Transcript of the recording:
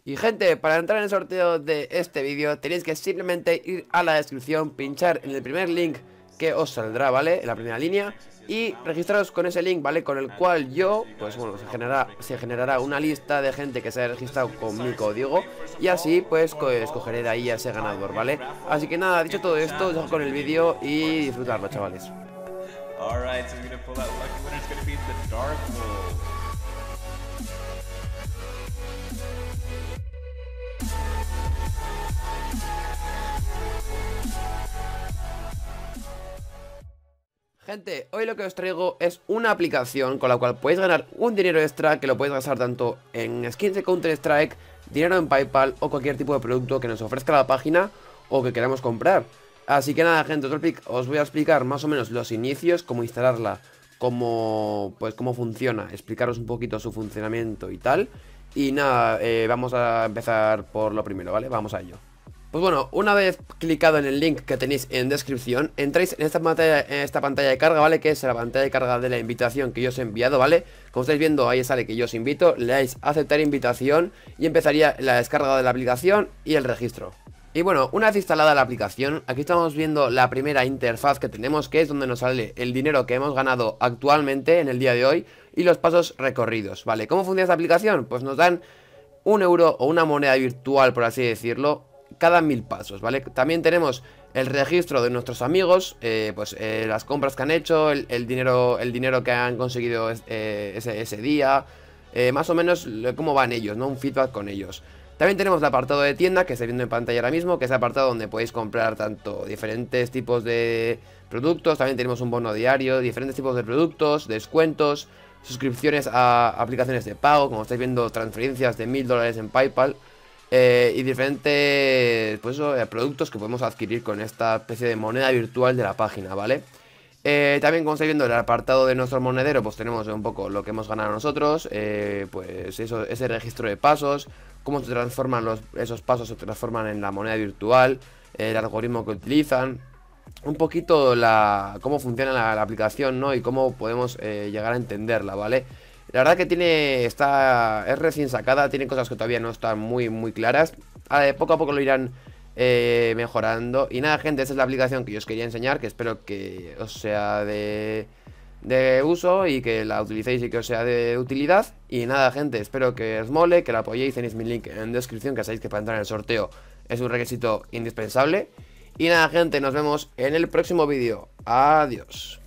Y gente, para entrar en el sorteo de este vídeo tenéis que simplemente ir a la descripción, pinchar en el primer link que os saldrá, ¿vale? En la primera línea, y registraros con ese link, ¿vale? Con el cual yo, pues bueno, se generará una lista de gente que se haya registrado con mi código, y así pues escogeré de ahí a ese ganador, ¿vale? Así que nada, dicho todo esto, os dejo con el vídeo y disfrutarlo, chavales. Alright, so we're gonna pull out lucky winner. It's gonna be the Dark Wolf. Gente, hoy lo que os traigo es una aplicación con la cual podéis ganar un dinero extra que lo podéis gastar tanto en skins de Counter Strike, dinero en PayPal o cualquier tipo de producto que nos ofrezca la página o que queramos comprar. Así que nada, gente, os voy a explicar más o menos los inicios, cómo instalarla, cómo funciona, explicaros un poquito su funcionamiento y tal. Y nada, vamos a empezar por lo primero, ¿vale? Vamos a ello. Pues bueno, una vez clicado en el link que tenéis en descripción, entráis en esta pantalla de carga, ¿vale? Que es la pantalla de carga de la invitación que yo os he enviado, ¿vale? Como estáis viendo, ahí sale que yo os invito, le dais a aceptar invitación y empezaría la descarga de la aplicación y el registro. Y bueno, una vez instalada la aplicación, aquí estamos viendo la primera interfaz que tenemos, que es donde nos sale el dinero que hemos ganado actualmente en el día de hoy y los pasos recorridos, ¿vale? ¿Cómo funciona esta aplicación? Pues nos dan 1 euro o una moneda virtual, por así decirlo, cada 1000 pasos, ¿vale? También tenemos el registro de nuestros amigos, las compras que han hecho, el dinero que han conseguido ese día, más o menos cómo van ellos, ¿no? Un feedback con ellos. También tenemos el apartado de tienda, que estáis viendo en pantalla ahora mismo, que es el apartado donde podéis comprar tanto diferentes tipos de productos. También tenemos un bono diario, diferentes tipos de productos, descuentos, suscripciones a aplicaciones de pago, como estáis viendo, transferencias de $1000 en PayPal. Y diferentes productos que podemos adquirir con esta especie de moneda virtual de la página, ¿vale? También, como estáis viendo, en el apartado de nuestro monedero, pues tenemos un poco lo que hemos ganado nosotros, pues eso, ese registro de pasos, cómo se transforman esos pasos, se transforman en la moneda virtual, el algoritmo que utilizan, un poquito cómo funciona la aplicación, ¿no? Y cómo podemos llegar a entenderla, ¿vale? La verdad que es recién sacada, tiene cosas que todavía no están muy claras. Poco a poco lo irán mejorando. Y nada, gente, esta es la aplicación que yo os quería enseñar, que espero que os sea de uso y que la utilicéis y que os sea de utilidad. Y nada, gente, espero que os mole, que la apoyéis. Tenéis mi link en descripción, que sabéis que para entrar en el sorteo es un requisito indispensable. Y nada, gente, nos vemos en el próximo vídeo. Adiós.